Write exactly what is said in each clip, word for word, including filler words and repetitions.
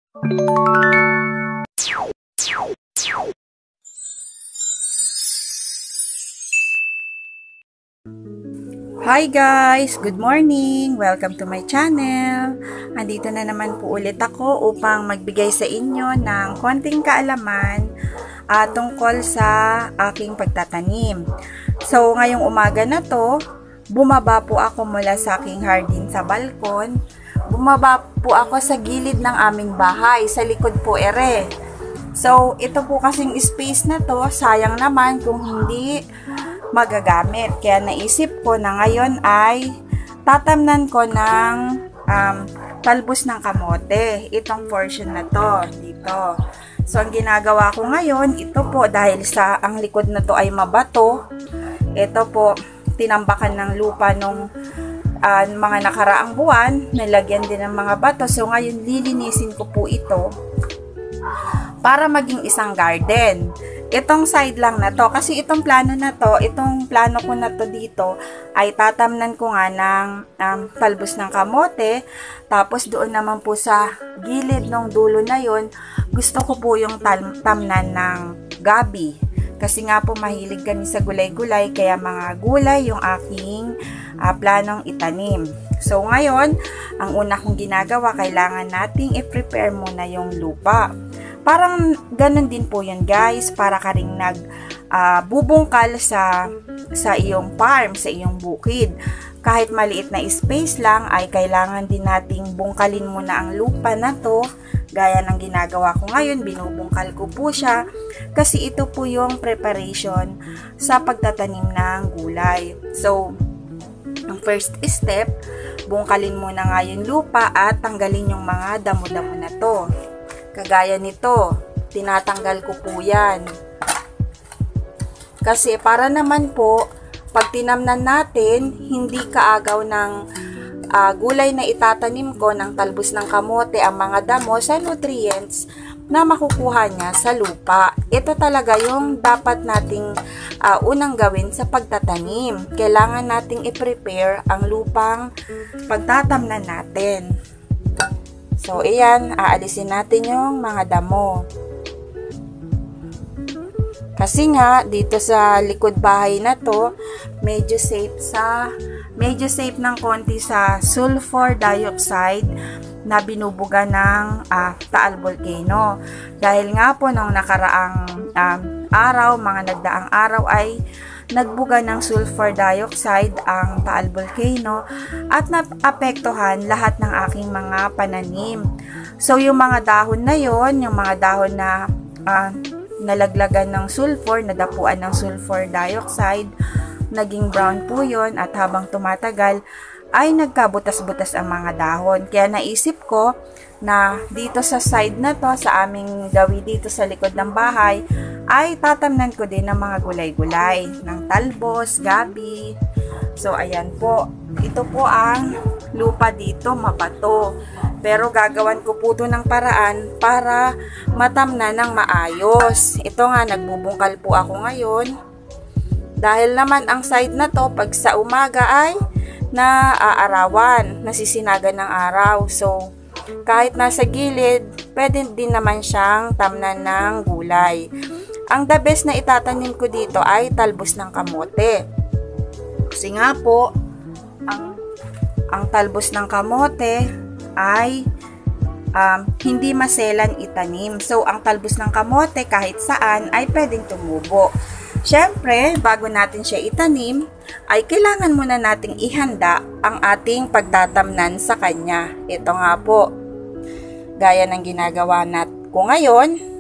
Hi guys! Good morning! Welcome to my channel! Andito na naman po ulit ako upang magbigay sa inyo ng konting kaalaman uh, tungkol sa aking pagtatanim. So, ngayong umaga na to, bumaba po ako mula sa aking hardin sa balkon. Bumaba po ako sa gilid ng aming bahay, sa likod po ere. So, ito po kasing space na to, sayang naman kung hindi magagamit. Kaya naisip ko na ngayon ay tatamnan ko ng um, talbos ng kamote. Itong portion na to, dito. So, ang ginagawa ko ngayon, ito po, dahil sa ang likod na to ay mabato, ito po, tinambakan ng lupa nung uh, mga nakaraang buwan, nilagyan din ng mga bato. So, ngayon, lilinisin ko po ito para maging isang garden. Itong side lang na to, kasi itong plano na to, itong plano ko na to dito, ay tatamnan ko nga ng um, talbos ng kamote. Tapos doon naman po sa gilid ng dulo na yon, gusto ko po yung tamnan ng gabi. Kasi nga po mahilig kami sa gulay-gulay, kaya mga gulay yung aking uh, planong itanim. So ngayon, ang una kong ginagawa, kailangan nating i-prepare muna yung lupa. Parang ganun din po yun guys, para ka ring nag uh, bubungkal sa, sa iyong farm, sa iyong bukid. Kahit maliit na space lang, ay kailangan din nating bungkalin muna ang lupa na to. Gaya ng ginagawa ko ngayon, binubungkal ko po siya. Kasi ito po yung preparation sa pagtatanim ng gulay. So, ang first step, bungkalin muna nga yung lupa at tanggalin yung mga damo-damo na to. Kagaya nito, tinatanggal ko po yan. Kasi para naman po, pag tinamnan natin, hindi kaagaw ng uh, gulay na itatanim ko ng talbos ng kamote ang mga damo sa nutrients na makukuha niya sa lupa. Ito talaga yung dapat nating uh, unang gawin sa pagtatanim. Kailangan nating i-prepare ang lupang pagtatamnan natin. So, ayan, aalisin natin yung mga damo. Kasi nga, dito sa likod bahay na to, medyo safe sa, medyo safe ng konti sa sulfur dioxide na binubuga ng uh, Taal Volcano. Dahil nga po, nung nakaraang um, araw, mga nagdaang araw ay nagbuga ng sulfur dioxide ang Taal Volcano at naapektuhan lahat ng aking mga pananim. So, yung mga dahon na yon, yung mga dahon na uh, nalaglagan ng sulfur, nadapuan ng sulfur dioxide, naging brown po yun at habang tumatagal ay nagkabutas-butas ang mga dahon. Kaya naisip ko na dito sa side na to, sa aming gawi dito sa likod ng bahay, ay tatamnan ko din ng mga gulay-gulay, ng talbos, gabi. So, ayan po. Ito po ang lupa dito, mabato. Pero gagawan ko po ito ng paraan para matamnan ng maayos. Ito nga, nagbubungkal po ako ngayon. Dahil naman ang side na to, pag sa umaga ay naaarawan, nasisinagan ng araw. So, kahit nasa gilid, pwede din naman siyang tamnan ng gulay. Ang the best na itatanim ko dito ay talbos ng kamote. Kasi nga po, ang, ang talbos ng kamote ay um, hindi maselan itanim. So, ang talbos ng kamote kahit saan ay pwedeng tumubo. Siyempre, bago natin siya itanim, ay kailangan muna nating ihanda ang ating pagtatamnan sa kanya. Ito nga po, gaya ng ginagawa natin ko ngayon,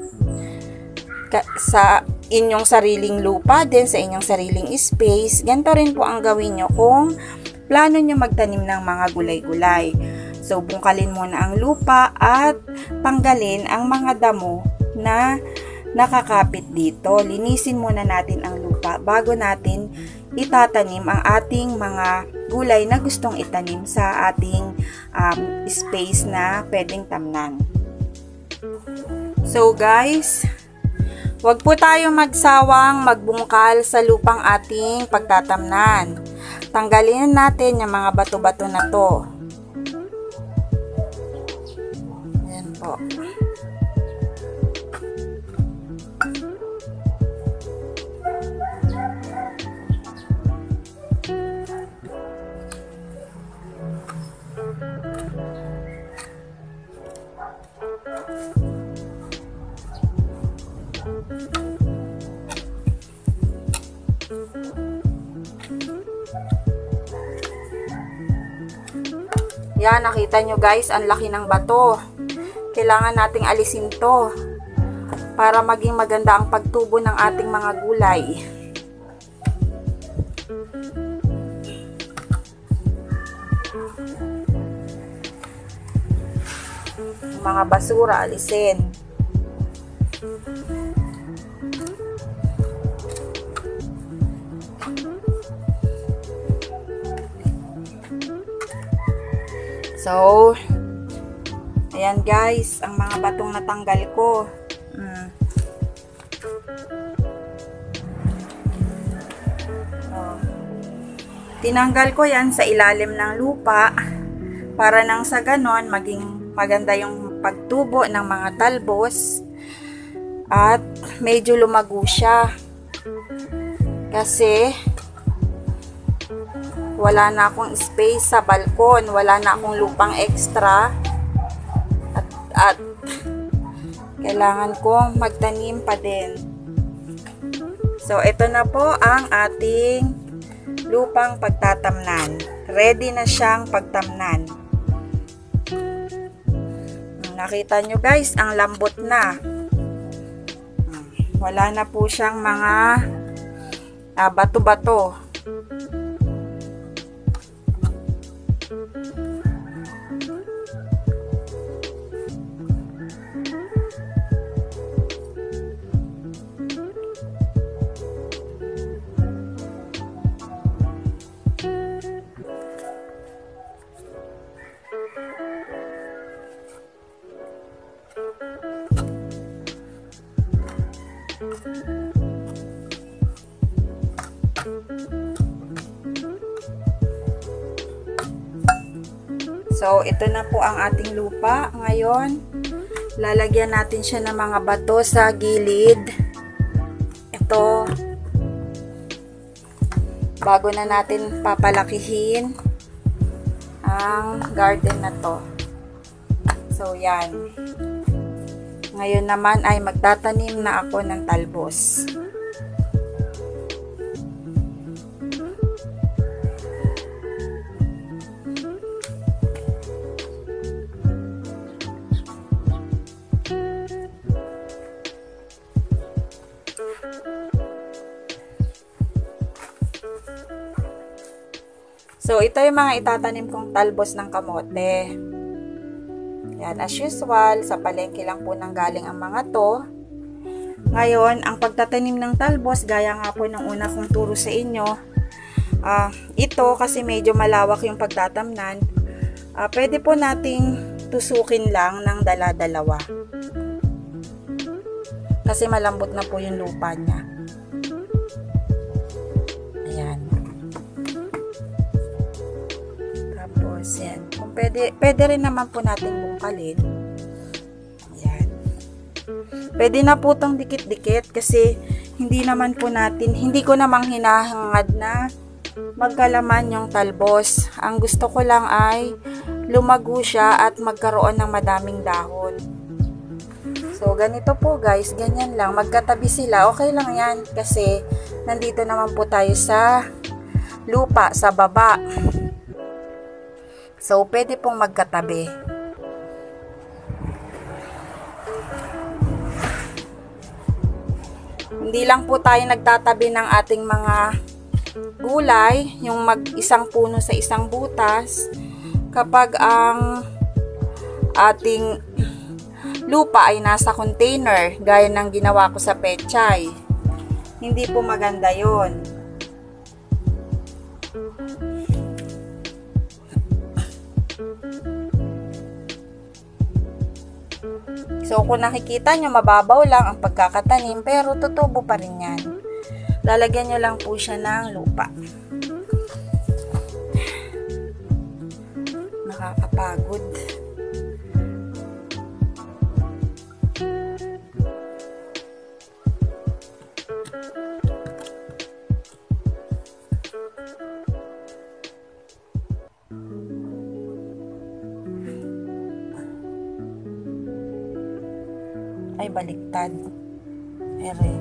sa inyong sariling lupa din, sa inyong sariling space, ganito rin po ang gawin nyo kung plano nyo magtanim ng mga gulay-gulay. So, bungkalin muna ang lupa at tanggalin ang mga damo na nakakapit dito. Linisin muna natin ang lupa bago natin itatanim ang ating mga gulay na gustong itanim sa ating um, space na pwedeng tamnan. So guys, huwag po tayo magsawang magbungkal sa lupang ating pagtatamnan. Tanggalin natin yung mga bato-bato na to. Ayan. po. Yan, nakita nyo guys, ang laki ng bato. Kailangan nating alisin to para maging maganda ang pagtubo ng ating mga gulay. Mga basura, alisin. So, ayan guys, ang mga batong natanggal ko. Mm. Oh. Tinanggal ko yan sa ilalim ng lupa para nang sa ganon maging maganda yung pagtubo ng mga talbos at medyo lumago siya. Kasi wala na akong space sa balkon, wala na akong lupang extra at, at kailangan kong magtanim pa din. So ito na po ang ating lupang pagtatamnan. Ready na siyang pagtamnan. Nakita nyo guys, ang lambot na. Wala na po siyang mga ah, bato-bato. So, ito na po ang ating lupa. Ngayon, lalagyan natin siya ng mga bato sa gilid. Ito. Bago na natin papalakihin ang garden na to. So, yan. Ngayon naman ay magtatanim na ako ng talbos. So, ito yung mga itatanim kong talbos ng kamote. Yan, as usual, sa palengke lang po nang galing ang mga to. Ngayon, ang pagtatanim ng talbos, gaya nga po ng una kong turo sa inyo, uh, ito kasi medyo malawak yung pagtatamnan, uh, pwede po nating tusukin lang ng dala-dalawa. Kasi malambot na po yung lupa niya. Ayan. Tapos, yan. Kung pwede, pwede rin naman po natin bungkalin. Ayan. Pwede na po itong dikit-dikit kasi hindi naman po natin, hindi ko namang hinahangad na magkalaman yung talbos. Ang gusto ko lang ay lumago siya at magkaroon ng madaming dahon. So, ganito po guys, ganyan lang. Magkatabi sila, okay lang yan kasi nandito naman po tayo sa lupa, sa baba. So, pwede pong magkatabi. Hindi lang po tayo nagtatabi ng ating mga gulay, yung mag-isang puno sa isang butas, kapag ang ating lupa ay nasa container, gaya ng ginawa ko sa pechay. Hindi po maganda yon. So, kung nakikita nyo, mababaw lang ang pagkakatanim, pero tutubo pa rin yan. Lalagyan nyo lang po siya ng lupa. Nakakapagod. Ay, baliktad. Ere.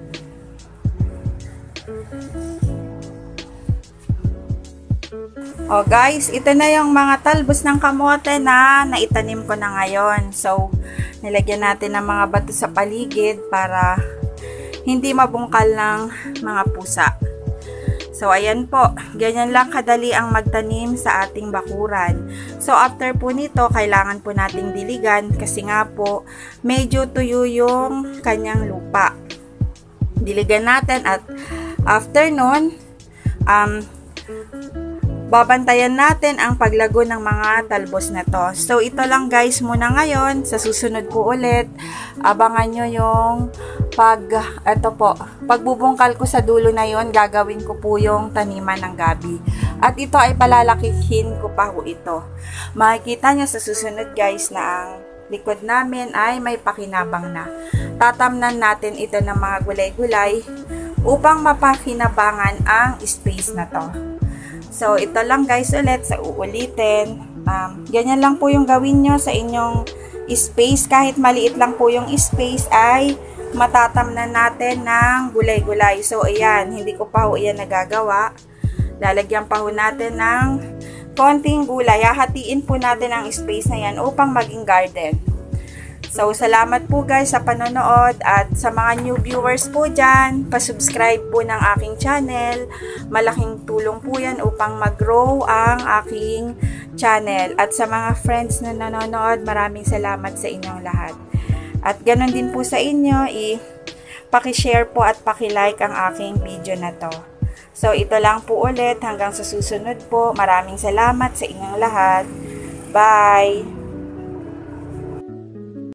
Oh guys, ito na yung mga talbos ng kamote na naitanim ko na ngayon. So, nilagyan natin ng mga bato sa paligid para hindi mabungkal ng mga pusa. So, ayan po. Ganyan lang kadali ang magtanim sa ating bakuran. So, after po nito, kailangan po nating diligan kasi nga po, medyo tuyo yung kanyang lupa. Diligan natin at after nun, um, babantayan natin ang paglago ng mga talbos na to. So, ito lang guys muna ngayon. Sa susunod po ulit, abangan nyo yung pag, ito po, pagbubungkal ko sa dulo na yon, gagawin ko po yung taniman ng gabi. At ito ay palalakihin ko pa po ito. Makikita nyo sa susunod guys na ang likod namin ay may pakinabang na. Tatamnan natin ito ng mga gulay-gulay upang mapakinabangan ang space na to. So, ito lang guys ulit sa uulitin. Um, ganyan lang po yung gawin nyo sa inyong space. Kahit maliit lang po yung space ay matatamnan natin ng gulay-gulay. So, ayan. Hindi ko pa ho yan nagagawa. Lalagyan pa ho natin ng konting gulay. Hahatiin po natin ang space na yan upang maging garden. So, salamat po guys sa panonood at sa mga new viewers po dyan, pasubscribe po ng aking channel. Malaking tulong po yan upang mag-grow ang aking channel. At sa mga friends na nanonood, maraming salamat sa inyong lahat. At ganun din po sa inyo, i-pakishare po at pakilike ang aking video na to. So, ito lang po ulit. Hanggang sa susunod po. Maraming salamat sa inyong lahat. Bye!